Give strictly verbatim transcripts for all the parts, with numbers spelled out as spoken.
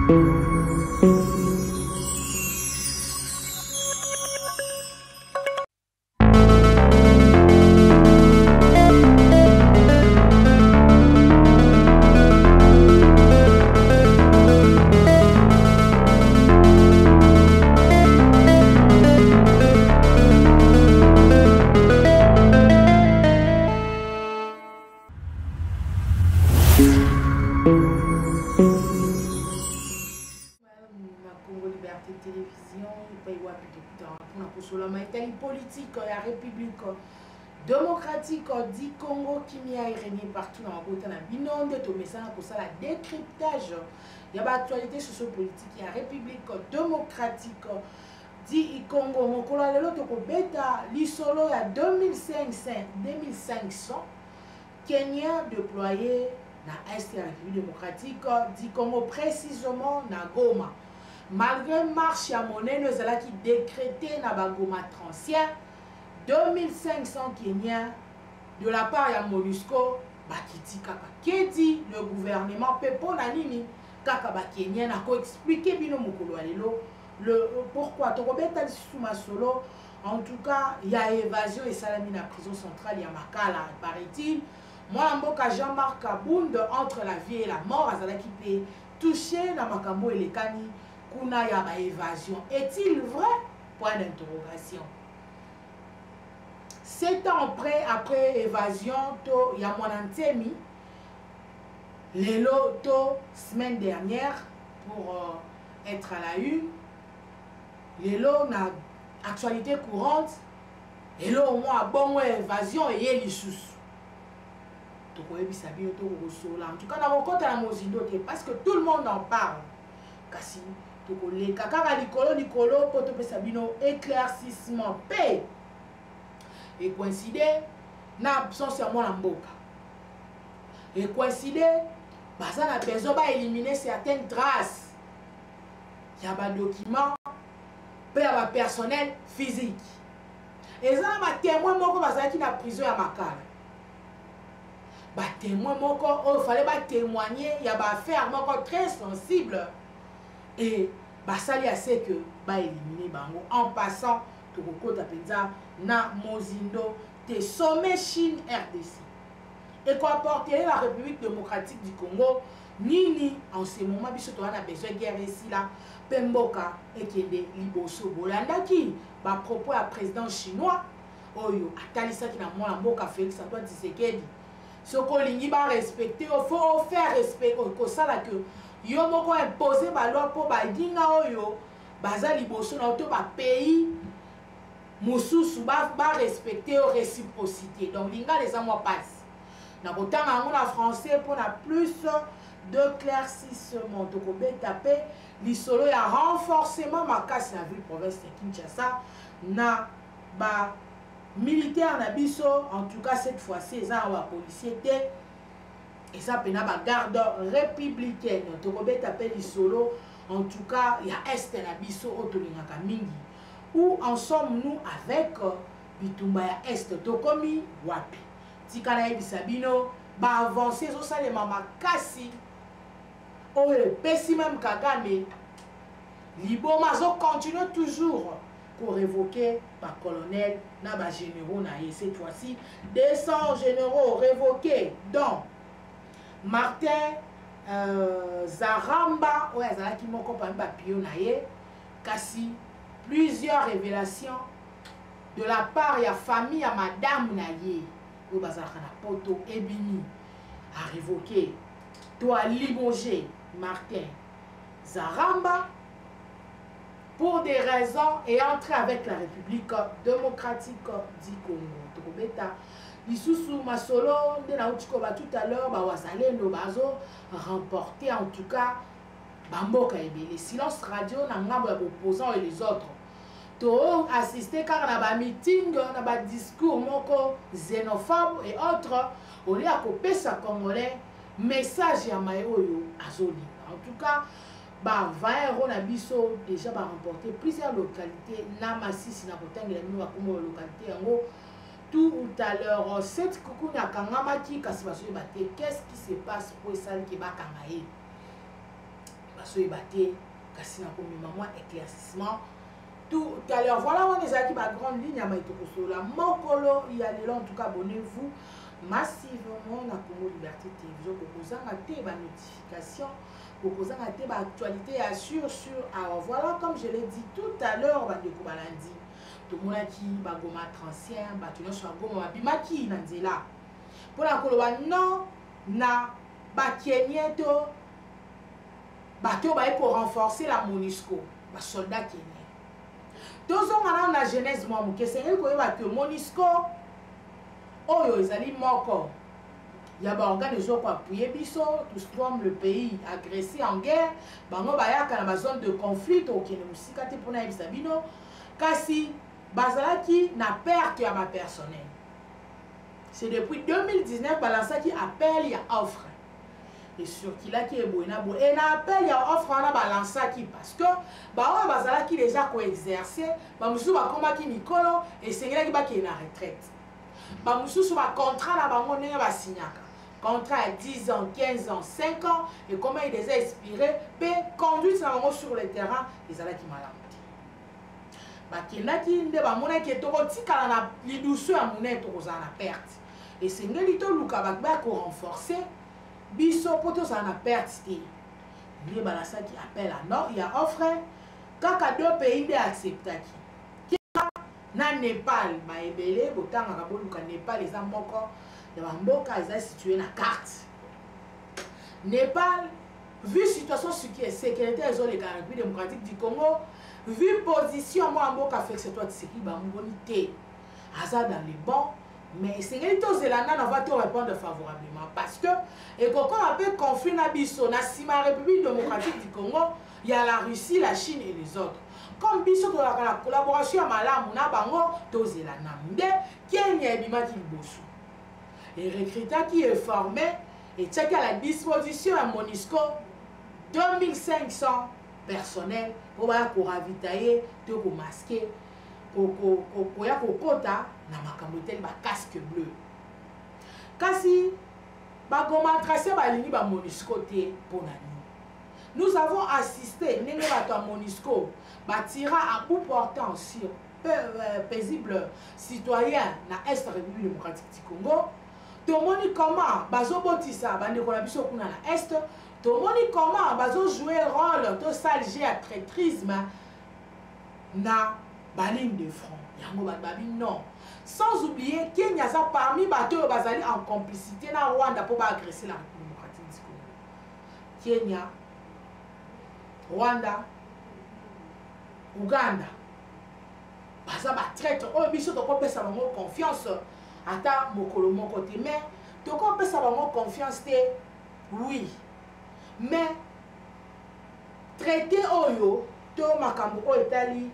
Politique, la République démocratique du Congo qui a régné partout dans le côté de la binonde, tout ça pour ça la décryptage. Il y a l'actualité sociopolitique, il y a la République démocratique du Congo. Mon collègue l'autre bêta, l'isolo il y a deux mille cinq cents Kenya déployé dans l'Est de la République démocratique du Congo, précisément dans Goma. Malgré marche à monnaie, nous avons qui décrété dans Goma transient deux mille cinq cents Kenyans de la part de MONUSCO, Bakiti Kaka. Qui dit le gouvernement Pepo Nanini Kaka Bakenya n'a qu'à expliquer bino mukolo alelo le pourquoi Tokobeta Suma Solo. En tout cas, il y a évasion et salami dans la prison centrale, il y a Makala, paraît-il. Moi, Mboka Jean-Marc Kabound, entre la vie et la mort, Azalaki peut toucher dans Makambo et les Kani. Kuna ya ba évasion. Est-il vrai? Point d'interrogation. Sept ans après, après évasion, il y a mon antemi. Les lotos, semaine dernière, pour euh, être à la une. Les lots, na actualité courante. Et là, au moins, bon, évasion et les sous. En tout cas, dans mon compte à la Mozindo, parce que tout le monde en parle. Kasi, les kaka likolo likolo poto pesa bino éclaircissement paix et coïncider na absence ya mwana mboka et coïncider baza na besoin ba éliminer certaines traces ya ba documents pe ya ba personnel physique et ça ba témoin moko baza ki na prison ya Makala ba témoin moko il fallait ba témoigner ya ba affaire moko très sensible. Et basali a sait que ba éliminer bango en passant to kokota penza na Mozindo te sommet Chine R D C et quoi apporter la République démocratique du Congo nini en ce moment biso to na besoin guerre ici là pemboka et kende liboso bolanda ki ba propos à président chinois oyo atalisa ki na mwana mboka Félix Antoine Tshisekedi soko lingi ba respecter il faut faire respect ko sala que yo moko imposer ba loi pour ba dinga oyo baza liboso na to ba pays mususu ba ba respecter réciprocité donc linga les amours passe na botanga ngo na français pour na plus de claircissement to ko betaper lisolo ya renforcement makasi na ville province de Kinshasa na ba militaire na biso en tout cas cette fois-ci ça wa policier té. Et ça, il y a une garde républicaine. En tout cas, il y a Est et la Bisso où en sommes-nous avec Bitumba Est Tokomi Wapi. Tikana Bisabino, va avancer sur ça les mamas Kassi. Oh, le pessimum Kagame. Libo Mazo continue toujours pour révoquer par colonel, Naba généraux, cette fois-ci, deux cents généraux révoqués. Donc, Martin euh, Zaramba, ouais, Zara qui m'a compagnie papillon naie, kasi plusieurs révélations de la part de la famille à Madame Naye, au bazar na poto Ebini, a révoqué, doit limoger Martin Zaramba pour des raisons et entrer avec la République démocratique du Congo. Lisusu Masolo, tout à l'heure, Bawazalendo Bazo, remporté en tout cas Bamboka Ebe. Les silences radio, n'angabo opposants et les autres. To assister car on a un meeting, on a un discours moko xénophobe et autres. On a coupé sa congolais, message à Mayoyo Azoli. En tout cas, bah vingt euros na biso déjà va remporter plusieurs localités. Namassi, Sinapotang, et la localité en haut. Tout à l'heure, cette coucou na kangama qui qu'est-ce qui se passe pour ça qui va kangaye. nazoyeba te kasi nakomema mwa éclaircissement tout à l'heure. Voilà, on est à ma grande ligne à Maïtokosolo. Mokolo, il y a les en tout cas, abonnez-vous massivement à Congo Liberté Télévision pour vous arrêter ma notification, pour vous arrêter ma actualité assure sur. Alors voilà, comme je l'ai dit tout à l'heure, Bandeko Balandi, tout le monde qui va goma transien, batuno sur goma bimaki nanzela. Pour la koloba non na bakienieto bato ba pour renforcer la MONUSCO, ba soldat kenien. Tous on a la jeunesse moi que c'est elle que MONUSCO oyo ezali moko ya ba organisé pour appuyer biso tout comme le pays agressé en guerre bango bayaka na ba zone de conflit au kene musika te pona yebisa bino kasi bazalaki na perte ya ma personnel. C'est depuis deux mille dix-neuf balançaki appel ya offre et sur qui là qui est boina bo et na appel ya offre na balançaki parce que ba oyo bazalaki déjà ko exercer ba musu ba komaki mikolo et sengelaki ba ki na retraite. Ba mususu ba contrat na bango ndenge ba signaka contrat à dix ans, quinze ans, cinq ans et comment il les a expiré pe conduite na bango sur le terrain ezalaki malamu te bakendaki nde bamonaki tokotikala na lidusu ya monene tokozala na perte esengeli toluka bato bako renforcer biso po tozala na perte te nde balasaki appel à non il y a offre kaka deux pays nde acceptaki na Népal ba ebele botanga boluka Népal eza moko ya bamboka eza situé na carte Népal vu situation sécuritaire ezoleka na République démocratique du Congo vu position moi mboka fixe toi tseki ba mboni te aza dans les bons mais c'est to zelanda na va te répondre favorablement parce que et quand on appelle conflit na biso na sima République démocratique du Congo il y a la Russie la Chine et les autres. Comme biso to la collaboration à malamu na bango tozela na mde Kenya ebimaki liboso et recruta qui est formé et tchaki à la disposition à MONUSCO deux mille cinq cents personnels pour pour ravitailler to ko masquer ko ko ko ya ko kota na makambo tel ba casque bleu kasi ba goma tracer ba ligne ba MONUSCO te pona ni. Nous avons assisté ndenge bato à MONUSCO bâtira à bout portant sur euh, paisible citoyen na Est République démocratique du Congo. Tomoni comment bazo botisa bande ko na biso kuna na Est. Tomoni comment bazo jouer rôle to salger à traîtrisme na baline de front. Yango babi non. Sans oublier Kenya ça parmi bato bazali en complicité na Rwanda pour ba agresser la République démocratique du Congo. Kenya, Rwanda, Uganda baza ba traître oyo biso tokopesa bango confiance ata mokolo moko te mais tokopesa bango confiance te oui mais traité oyo to makambo oyo etali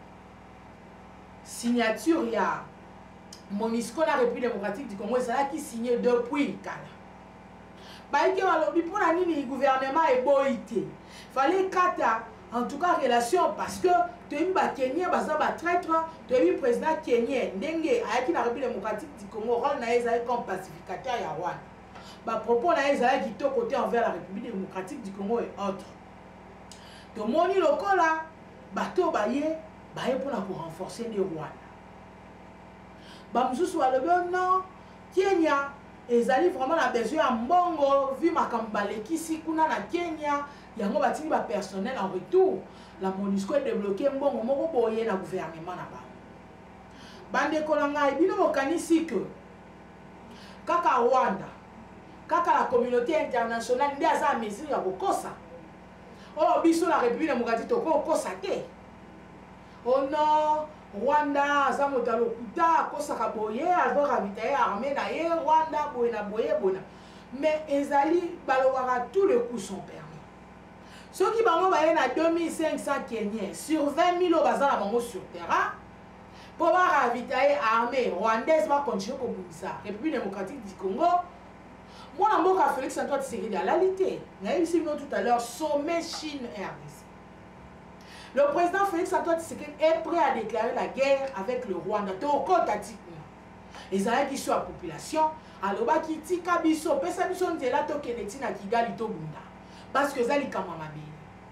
signature ya MONUSCO na République démocratique du Congo ezalaki signé depuis kala baiki balobi mpona nini gouvernement eboyi te fallait kata en tout cas relation parce que toyebi bakenya baza batraître toyebi président kenyen ndenge ayaki na République démocratique du Congo rôle na ye ezalaki comme pacificateur ya Rwanda bapropos na ye ezalaki kitoko te envers la République démocratique du Congo et autres tomoni lokola bato baye baye mpona korenforcer nde Rwanda bamosusu balobi non Kenya ezali vraiment na besoin ya mbongo vu makambo balekisi kuna na Kenya yango batini ba personnel en retour la MONUSCO est débloqué mbongo moko boye na gouvernement na ba bande ko ngai bino bokanisi que kaka Rwanda kaka la communauté internationale nde aza mesure ya kokosa oh biso la République démocratique toko kosa te oh non Rwanda aza moto alokuta akosaka boye azo ravitailler armée na ye Rwanda boye na boye bona mais ezali balobaka tous les coups sont permis ceux qui bango baye na deux mille cinq cents Kenyans sur vingt mille au baza na bango sur terrain pour ba ravitailler armée rwandaise va continuer kobundisa République démocratique du Congo. Moi na mboka Félix Antoine Tshisekedi à la lité na ici tout à l'heure sommet Chine R D C. Le président Félix Antoine Tshisekedi est prêt à déclarer la guerre avec le Rwanda. Les Alliés qui sont à la population, alors qui tika biso, pesa biso ndela to keneti na Kigali to bunda. Parce que zali kamamabe.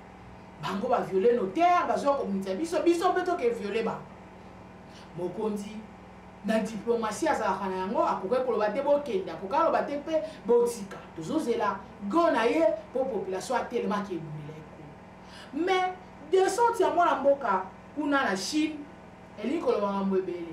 bango ba violer nos terres bazo communauté biso biso peut que violer ba mokonzi na diplomatie azalaka na yango akoki koloba te bokende akoki aloba te mpe botika tozozela go na ye mpo population atelemaki ebumela ekolo mais descente ya mwana mboka kuna na Chine elingi koloba ngambo ebele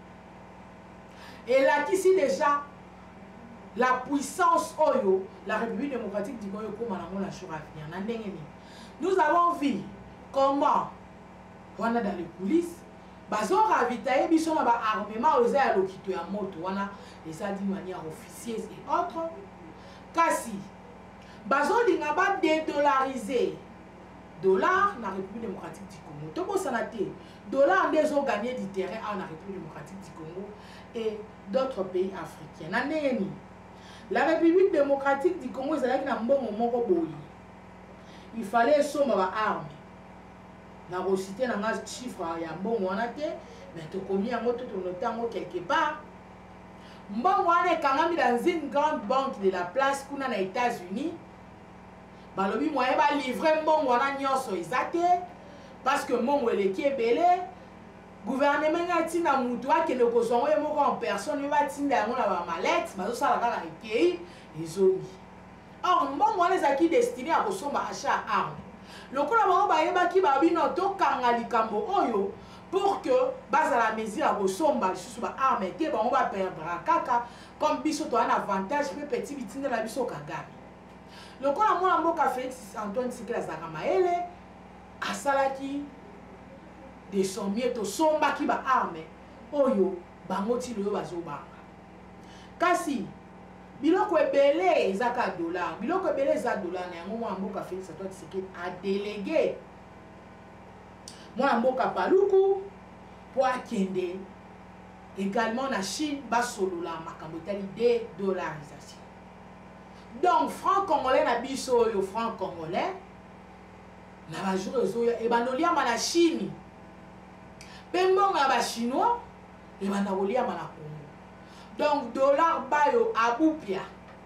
elakisi déjà la puissance oyo la République démocratique du Congo ekoma nango na jour à venir na ndenge nini. Nous avons vu comment wana dans les coulisses bazo ravitailler biso na ba armement oza ya lokito ya moto wana eza d'une manière officieuse et autres kasi bazo linga ba dédollariser dollar na République démocratique du Congo to bosana te dollar ndezo gagner du terrain en République démocratique du Congo et d'autres pays africains na ndenge la République démocratique du Congo ezalaki na mbongo moko boyi il fallait somba ba armes na reciter na nga chiffre ya mbongo wana te mais tokomi yango to tonote yango quelque part mbongo wana ekangami dans une grande banque de la place kuna na États-Unis balobi moyen ba livrer mbongo wana nyonso eza te parce que mbongo eleki ebele gouvernement ntina mutu akende kozwa ngo ye moko en personne batinda yango na bamalete bazosala kaka ekei ezongi. Or mbongo wana ezalaki destiné à kosomba achat arme lokola bango bayebaki babino tokanga likambo oyo pour que bazala mesure ya kosomba lisusu baarme te bango baperdra kaka comme biso toa na avantage mpe petit bitinda na biso kagami lokola mwana mboka Félix Antoine Tshisekedi azalaka mayele asalaki de sommier tosombaki baarme oyo bango ti loyo bazobanga kasi biloko ebele ezaka dollar biloko ebele eza dollar na yango mwana mboka Félix Antoine Tshisekedi adélégué mwana mboka Paluku po akende également na Chine basolola makambo etali dédollarisation. Donc franc congolais na biso oyo franc congolais na bajour ezoyo ebandoliama na Chine mpe mbongo ya bachinois ebanda koliama na Congo. Donc dollar bayo abupia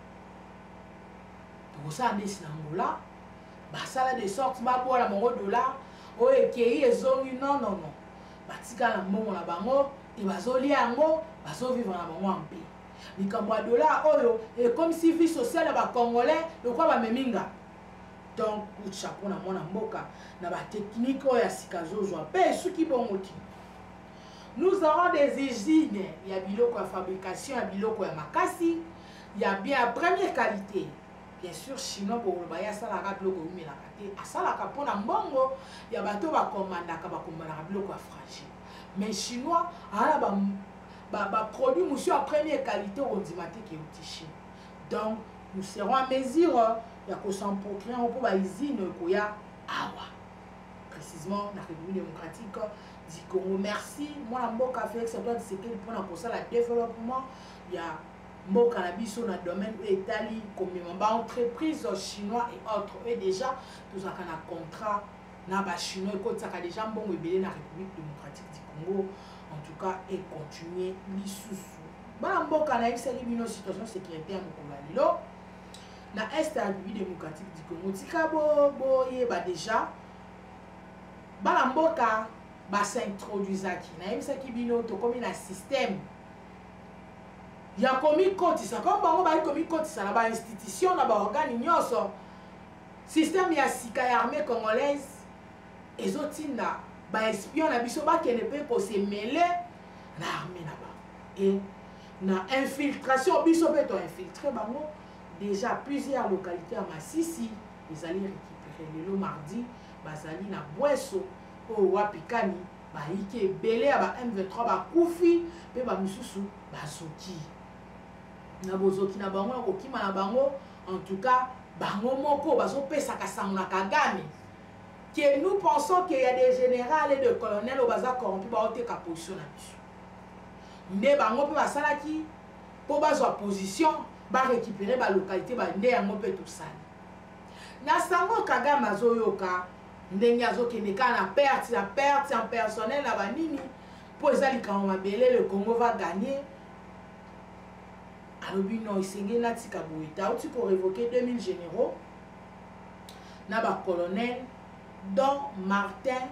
tokosala ndesi na ngola basala de sorte babola mongo dollar oyo ekei ezongi non non non batikala mbongo na bango e bazolia yango bazovivre na bango ampe likambo ya dollar oyo e comme si vie sociale ya bacongolais ekwa bameminga. Donc coup de chapeau na mwana mboka na batechnique oyo ya sika zozwa mpe esuki bongo ti nous aurons des usines, il y a biloko ya fabrication, il y a biloko ya makasi, il y a bien la première qualité. Bien sûr, chinois pour le baya salaka biloko umi la kate, asalaka pona mbongo, il y a bato ba commandaka ba commandaka biloko ya fragile. Mais chinois, ala ba ba, ba produit monsieur à première qualité au dimate qui est Chine. Donc, nous serons à mesure ya ko s'en procurer pour ba usine ko ya awa. Précisément la République démocratique du Congo. Merci. Moi, la mboka Félix Antoine Tshisekedi pour le développement. Il y a mboka na biso na domaine Italie comme ba entreprise chinois et autres. Et déjà, tout ça qu'on a contrat na ba chinois et ça déjà bon ebele na République démocratique du Congo. En tout cas, et continuer lisusu. Ba mboka na exercer une situation sécuritaire mokolo lelo. Na est la République démocratique du Congo. Tika bo bo yeba déjà bana mboka basintroduisaki nayebisaki bino tokomi na système ya komi kotisa comme bango bali komi kotisa na bainstitution na baorgane nyonso système ya sika ya armée congolaise ezotinda baespion na biso bakende mpe kosemele na armée na bango e na infiltration biso mpe toinfiltre bango déjà plusieurs localités ya Masisi ezali récupéré lelo mardi bazali na Bweso o wapikani baiki ebele ya ba M vingt-trois bakufi mpe bamisusu bazoki na bozoki na bango ya kokima na bango. En tout cas bango moko bazopesaka sango na Kagame que nous pensons qu'il y a des généraux et des colonels au bazar corrompu baoteka position na biso nde bango mpe basalaki mpo bazwa position barécupere balokalité bande yango mpe tosali na sango Kagame azoyoka ndenge azokende kaka na perte na perte en personnel na banini mpo eza likambo mabele le Congo va gagner alobi non esengeli natika boye tauti korevoke deux mille généraux na bacolonel dont Martin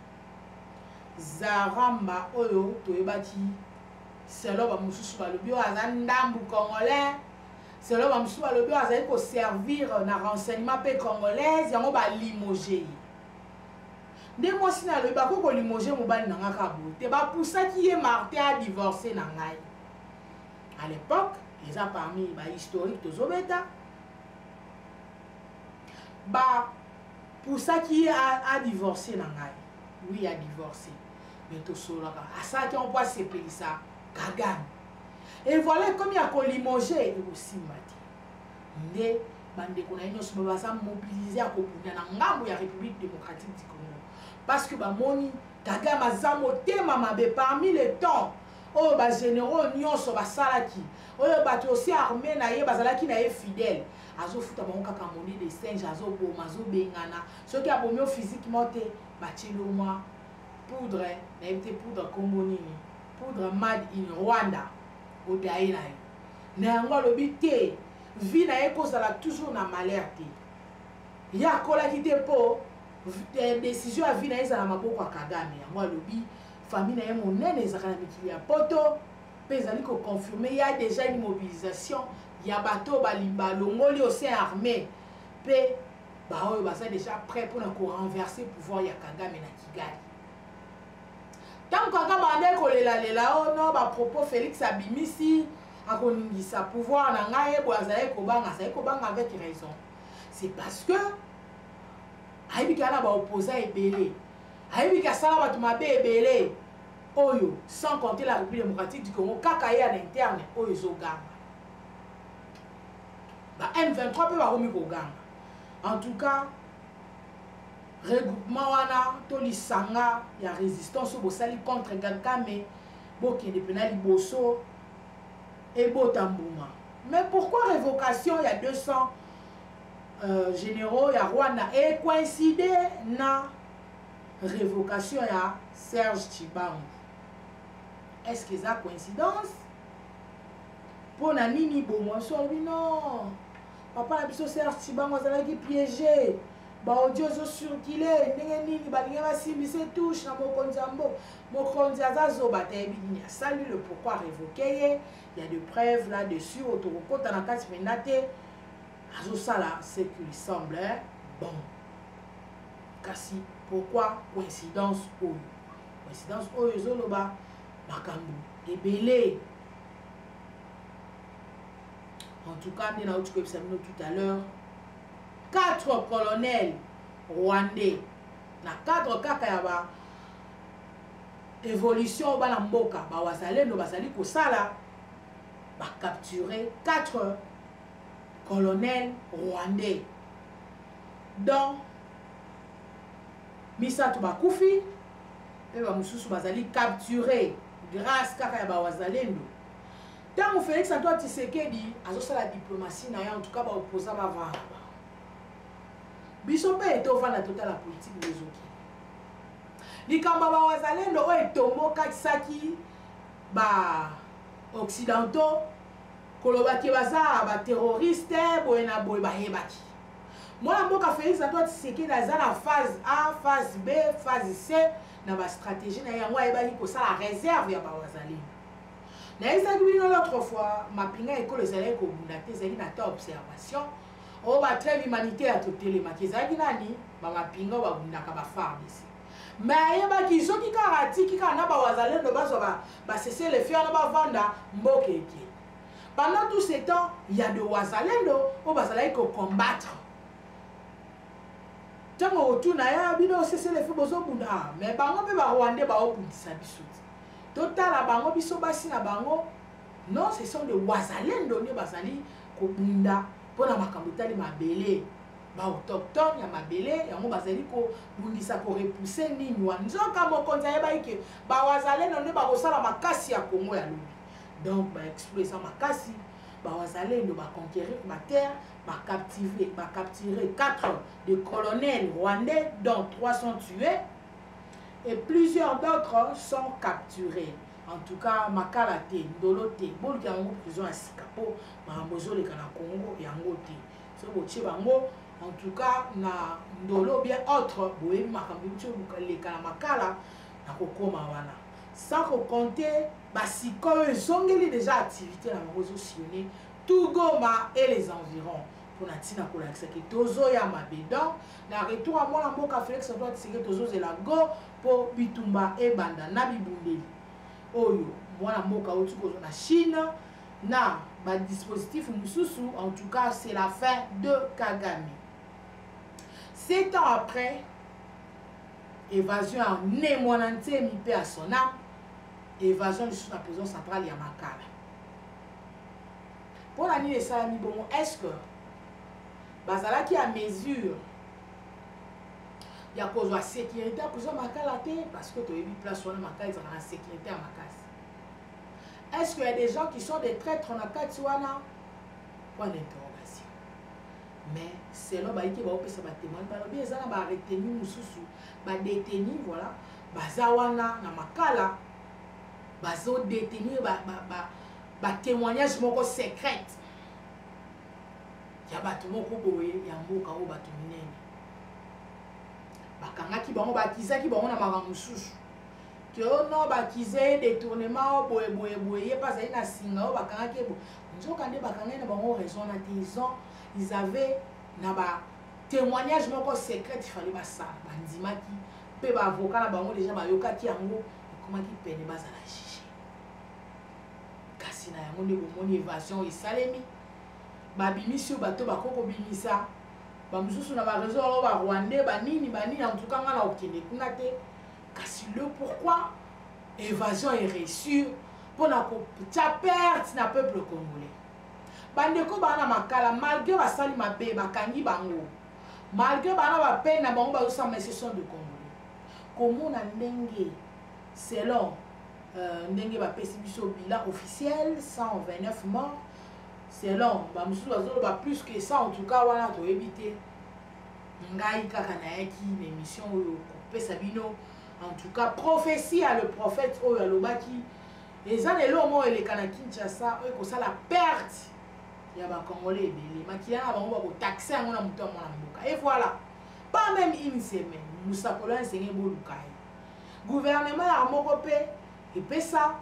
Zaramba oyo toyebaki selo ba mususu balobi oyo aza ndambu congolais selo ba mususu balobi oyo azali koservir na renseignement mpe congolaise yango balimoge nde mwasi nalobi bakoki kolimoge mobali na nga kaka boye te bapusaki ye Martin adivorce na ngai à l'époque eza parmi bahistorique tozobeta bapusaki ye adivorce na ngai oui adivorce mais tosolaka asalaki on po asepelisa Kagame et voilà comme ya kolimoge ekosimba te nde bandeko na ye nyonso baza mobilize ya kobunda na ngambo ya République démocratique du Congo parce que bamoni Kagame aza motema mabe parmi les temps oyo bagénéraux nyonso basalaki oyo bato aussi armé na ye bazalaki na ye fidèle azofuta bango kaka monnaie de singe azoboma azobengana soki abomi o physiquement te batieli mwa poudre nayebi te poudre kombo nini poudre made in Rwanda odaye na ye na yango alobi te vie na ye kozala toujours na malheur te ye akolaki te mpo décision ya vie na ye ezala maboko ya Kagame yango alobi famille na ye monene ezalaka na mikili ya poto mpe ezali koconfirme ya déjà une mobilisation ya bato balimba longoli au sein armé mpe baoyo baza déjà prêt mpona korenverser pouvoir ya Kagame na Kigali ntango Kagame ande kolelalela o no bapropos Félix abimisi akoningisa pouvoir na ngai boye azali kobanga azali kobanga avec raison c'est parce que ayebiki ana baopposa ebele ayebiki asala bato mabe ebele oyo sans compter la République démocratique du Congo kaka ye à l'interne oyo ezoganga ba M vingt-trois mpe bakomi koganga en tout cas regroupement wana to lisanga ya résistance oyo bosali contre Kagame bokende mpena liboso ebota mbuma mais pourquoi révocation ya deux cents euh, généraux ya Rwanda et coïncide na révocation ya Serge Chibangu est-ce que ça coïncidence pour na nini bomo so non papa na biso Serge Chibangu azalaki piégé ba audio zo circuler ndenge nini balinga basimbise touche na mokonzi ambo mokonzi azazoba te bidini asali le pourquoi révoquer il y a des preuves là dessus autokota na kati mena te azosala ce qu'il semble bon kasi pourquoi coïncidence oyo coïncidence oyo ezoloba makambo ebele en tout cas nde nauti koyebisa bino tout à l'heure quatre colonels rwandais na cadre kaka ya ba évolution bana mboka bawazalendo bazali kosala bacapturé quatre colonels rwandais dont misato bakufi mpe bamosusu bazali capturé grâce kaka ya bawazalendo ntango Félix Antoine Tshisekedi azosala diplomatie na ye en tout cas baopposa bavanda biso mpe etovanda totala politique lezoki likambo bawazalendo oyo etombokakisaki baoccidentaux kolobaki baza baterroriste boye na boye bayebaki mwana mboka Félix Antoine Tshisekedi aza na phase A phase B phase C na bastratégie na yango ayebaki kosala réserve ya bawazalendo nayebisaki bino l'autre fois mapinga ekolo ezalaki kobunda te ezalaki na ta observation oyo batrêve humanitaire totelemaki ezalaki nani bamapinga oyo babundaka bafardc mais ayebaki soki kaka atiki kaka na bawazalendo bazwa basese le fio wana bavanda mboka eke pendant tout ce temps il y a de wazalendo oyo bazalaki kocombattre ntango otuna ya bino osese le fio bozobunda mais bango mpe barwandais baobundisa biso te totala bango biso basi na bango non ce sont de wazalendo nde bazali kobunda mpona makambo etali mabele baautochtone ya mabele yango bazali kobundisa korepousse nini wana nzoka mokonzi ayebaki ke bawazalendo nde bakosala makasi ya kongo ya lobi donc baexploisa makasi bawazalendo baconquérir baterre bacapturer quatre de colonels rwandais dont trois sont tués et plusieurs d'autres sont capturés. En tout cas, makala te, ndolo te, boluki yango prison ya sika po makambo ezoleka na Congo yango te. So botie bango en tout cas na ndolo bien autre boyebi makambo ti oleka na makala na kokoma wana sans compter basikoyo ezongeli déjà activité na bango ezosillonner tout Goma et les environs pour na ntina kolakisa ke tozoya mabe donc na retour ya mwana mboka Félix Antoine Tshisekedi tozozela go mpo bitumba ebanda na bibundeli oyo mwana mboka oti kozwa na Chine na badispositif mosusu. En tout cas c'est la fin de Kagame. Sept ans après évasion ya ne mwana ntemi mpe ya son âme, évasion lisusu na prison centrale ya Makala. Mpona nini esalami bongo? Est-ce que bazalaki ya mesure ya kozwa sécurité ya prison Makala te? Parce que toyebi place wana Makala ezalaka na sécurité ya makasi. Est-ce qu'il y a des gens qui sont des traîtres na kati wana? Point d'interrogation. Mais selon baiki baopesa ba témoignage balobi eza na ba retenu mususu ba détenu voilà baza wana na Makala bazo détenir ba ba ba, ba témoignage moko secret ya bato moko boye ya mboka o bato minene bakangaki bango bakizaki bango na makambo mususu que non bakize détournement boye boye boye ye pas na singa o bakangaki bo nzoka nde bakangaki na bango raison na ils ont ils avaient na ba témoignage moko secret il fallait basala bandimaki pe ba avocat na bango déjà bayokaki yango ekomaki pene bazala juge kasi na yango nde bomoni évasion esalemi babimisi bato bakoko bimisa bamususu na ba réseau alo ba Rwandais banini banini en tout cas ngana okende kuna te. Kasi le pourquoi évasion est reçue pour la perte na peuple congolais. Bandeko bana Makala malgré basali mabe bakangi bango malgré bana ba peine na bango ba usama ce sont de Congolais. Comment na ndenge selon euh, ndenge ba pesi biso bilan officiel cent vingt-neuf morts selon ba mususu bazolo ba plus que ça en tout cas wana to éviter ngai kaka na yaki l'émission oyo kopesa bino. En tout cas, prophétie à le prophète Oyo Alobaki. Les années là, moi, les Kinshasa, eux, ça la perte. Il y a des Congolais, les maquillants, on va taxer un mouton à et voilà. Pas même une semaine. Nous savons que c'est un bon gouvernement a mokopé et puis ça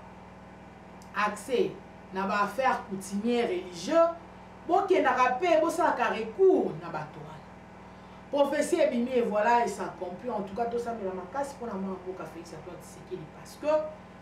accès na ba affaire coutumière religieux. Bon qui n'a pas payé, bon ça a recours na bateau. Prophétie est bimé et voilà, et ça accomplit. En tout cas, tout ça, mais la macasse pour la main pour café, ça doit être séqué parce que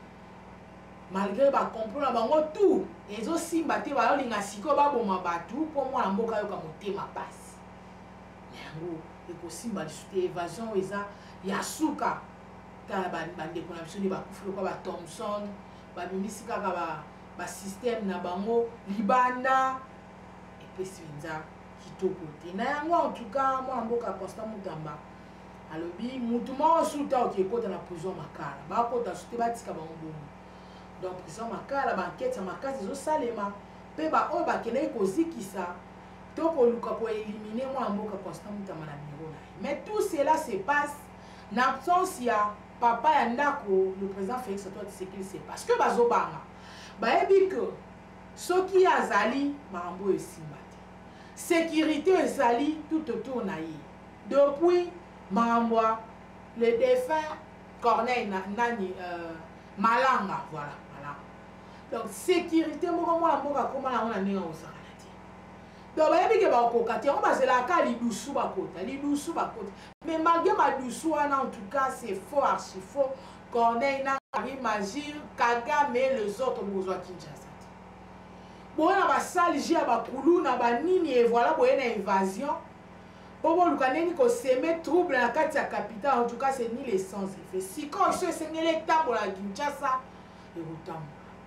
malgré le complot, là, bango tout, et aussi, baté, bah, les nasiko, bah, bon, ma batou, pour moi, la mboka, yoka, moté, ma passe. Mais en gros, et aussi, bah, les évasion, et ça, yasuka, quand bah, bah, des connexions, bah, koufle, quoi, bah, Thompson, bah, bimisika, bah, bah, système, na bango, Libana, et puis, c'est ça. Kitoko na yango en tout cas moi mboka Constant Mutamba alobi mutu mo suta okekota na prison Makala bakota sute batika bango bongo donc prison Makala ba enquête ya makasi zo salema pe ba o ba kene kozikisa to koluka ko éliminer moi mboka Constant Mutamba na bureau na mais tout cela se passe na absence ya papa ya ndako le président Félix Antoine Tshisekedi c'est parce que bazobanga ba ebi que soki azali marambo esimba sécurité ezali tout autour na ye depuis Mambwa le défunt Corneille nani euh, Malanga voilà voilà donc sécurité moko mwana mboka koma na ona ndenge osakana te donc bayebi ke bakoka te yango bazelaka lidusu bakota lidusu bakota mais malgré madusu wana en tout cas c'est faux archi faux Corneille na Magir Kagame et les autres bozwa Kinshasa. Bon, on a basali jia bakulu na banini et voilà boye na invasion. Bobo lukaneni ko semer trouble na kati ya capitale en tout cas c'est ni les sans effet. Si quand je sais ngele tambo la Kinshasa et rotambo.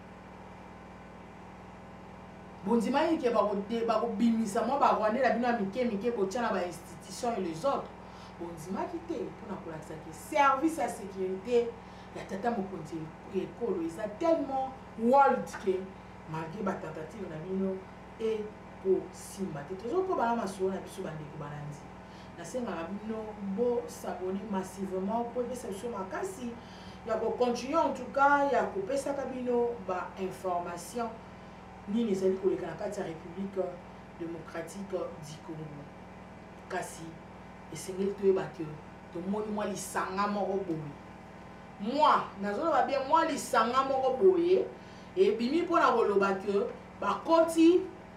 Bondima yi ke ba ko de ba ko bimisa mo ba rwande la bino mike mike ko tia na ba institution et les autres. Bondima kité pour na kolakisa ke service à sécurité ya tata mokonzi ekolo eza tellement world que malgré la tentative na bino et pour simba te toujours pour bana maso na biso bandeko banandi na senga na bino bo s'abonner massivement pour que ça soit makasi ya ko continuer en tout cas ya ko pesa ka bino ba information ni les alliés ko le kati ya République démocratique du Congo kasi esengeli toyeba ke tomoni mwa lisanga moko boye mwa nazoloba bien mwa lisanga moko boye ebimi mpona koloba ke bakoti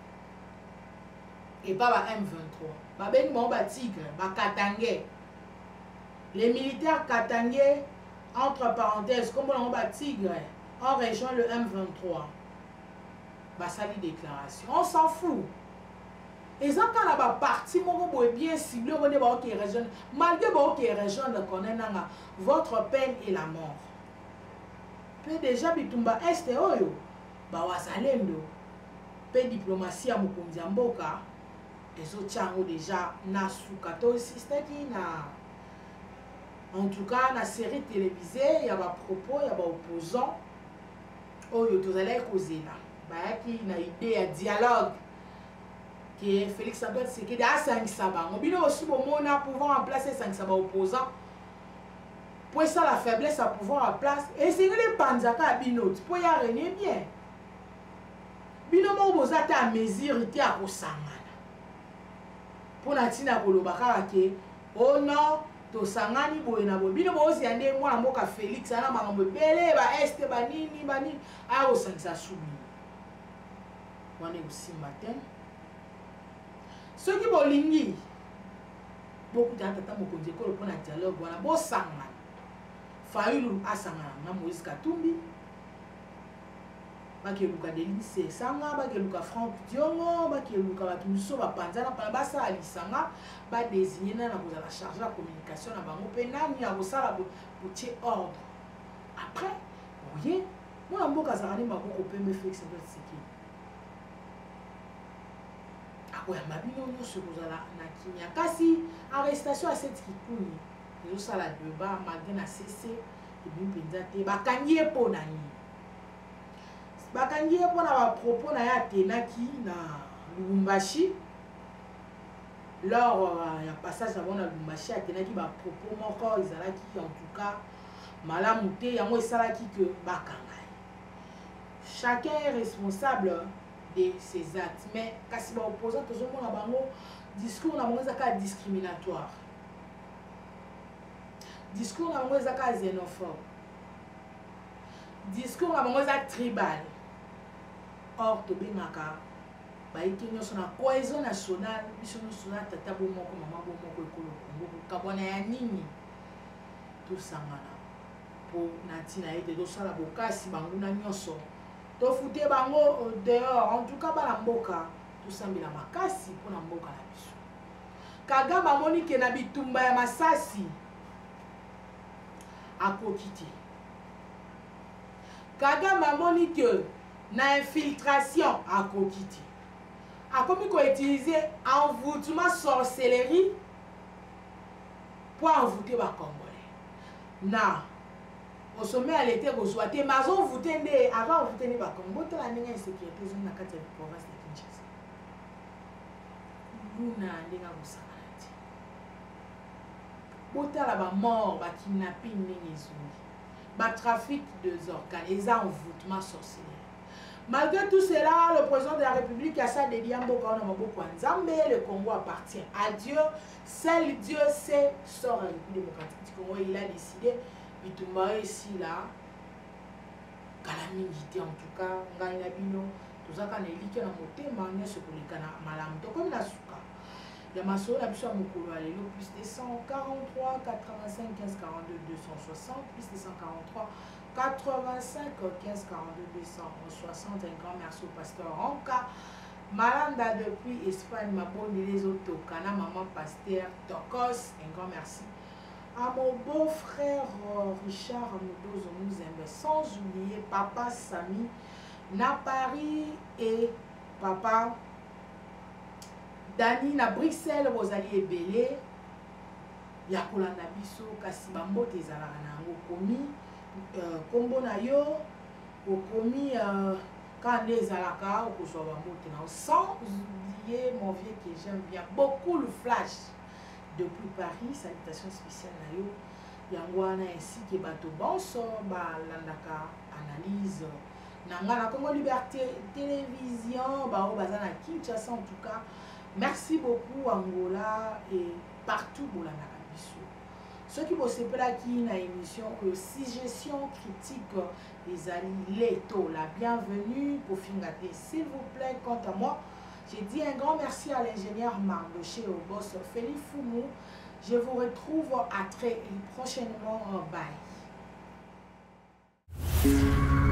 epa ba M vingt-trois babengi bango batigre bakatange les militaires katangais entre parenthèses comme on va tigre en rejoint le M vingt-trois basali déclaration on s'en fout et ça quand la partie mon est bien ciblé on est bon qui rejoindre malgré bon qui rejoindre connaît votre peine et la mort peut déjà bitumba est oyo ba wazalendo pe diplomatie ya mokonzi ya mboka ezotiango déjà na sukato sistaki na en tout cas na série télévisée il y a ba propos il y a ba opposants oyo tozalaki kozela bayaki na idée ya dialogue que Félix Antoine Tshisekedi asangisa bango bino aussi bomona pouvoir en place esangisa ba opposants pour ça la faiblesse à pouvoir en place et c'est les panzaka ya bino po ya régner bien bino mo bozata à mesure te ya kosangana pona tina koloba kaka ke oh non tosangani boye na boye bino bozi ande mwana mboka Félix ana makambo ebele ba este banini banini a osangisa subi wana osimba te soki bolingi bokutana tata mokonzi ekolo mpona dialogue wana bosangana Fayulu asangana na Moïse Katumbi bakeluka Denis Esanga bakeluka Franck Diongo bakeluka bato mosusu bapanzana mpona basala lisanga badésigne na na kozala charge la communication na bango mpe nani ya kosala botie ordre après oye mwana mboka azalaka nde maboko pembe Félix Antoine Tshisekedi akoyamba bino nyonso kozala na kimia kasi arrestation ya seti kikuni ezosala débat malgré na cc ebi mpenza te bakangi ye mpo na nini bakangi ye mpo na bapropos na ye atenaki na Lubumbashi lors ya passage na bango na Lubumbashi atenaki bapropos moko ezalaki en tout cas malamu te yango esalaki ke bakanga ye chacun est responsable de ses actes mais kasi baopposant tozomona bango discours na bango ezaka discriminatoire discours na bango ezaka xénophobe discours na bango eza tribal or tobengaka bayiki nyonso na cohésion nationale biso nyonso na tata bomoko mama bomoko ekolo kongo kokabwana ya nini tosangana mpo na ntina ete tosala bokasi banguna nyonso tofute bango dehors en tout cas bana mboka tosambela makasi mpona mboka na biso Kagame amoni ke na bitumba ya masasi akoki te Kagame amoni ke na infiltration akoki te akomi koutiliser envoûtement sorcellerie pour envoûter bacongolais na au sommet à l'été kozwa te mais azonvoûte nde avant envoûte nde bakongo tala ndenge insécurité ezongi na kati ya province de Kinshasa luna ndenge akosangana te botala bamort bakidnapping ndenge ezongi batrafic des organes eza envoûtement sorcellerie. Malgré tout cela, le président de la République a sa dédié mboka wana maboko ya Nzambe, le Congo appartient à Dieu, seul Dieu sait sort la République démocratique du Congo. Il a décidé bitumba ici là calamité en tout cas ngai na bino tozaka na elike na motema nyonso koleka na malamu tokomi na suka ya masolo na biso ya mokolo ya lelo plus de cent quarante-trois quatre-vingt-cinq quinze quarante-deux deux cent soixante plus de cent quarante-trois quatre-vingt-cinq quinze quarante-deux deux cent soixante. Un grand merci au pasteur Ronka Malanda depuis Espagne, Mabonde les autres Kana, maman pasteur Tokos. Un grand merci à mon beau-frère Richard Moudozo Mouzembe, sans oublier papa Samy na Paris et papa Dani na Bruxelles. Rosalie Ebele yakolanda biso kasi bambote ezalaka na yango komi kombo na yo okomi quand nde ezalaka okozwa bambote na yo. Sans oublier mon vieux que j'aime bien beaucoup, le flash depuis Paris. Salutations spéciales na yo yango wana ainsi que bato bonso balandaka analyse na nga na Congo Liberté Télévision bao baza na Kinshasa. En tout cas Merci beaucoup Angola et partout pour la Nakabiso. Ceux qui vont se qui une émission que suggestion critique les alliés la bienvenue pour Fingate. S'il vous plaît, quant à moi, j'ai dit un grand merci à l'ingénieur Mardoché et au boss Félix Foumou. Je vous retrouve à très prochainement. Bye.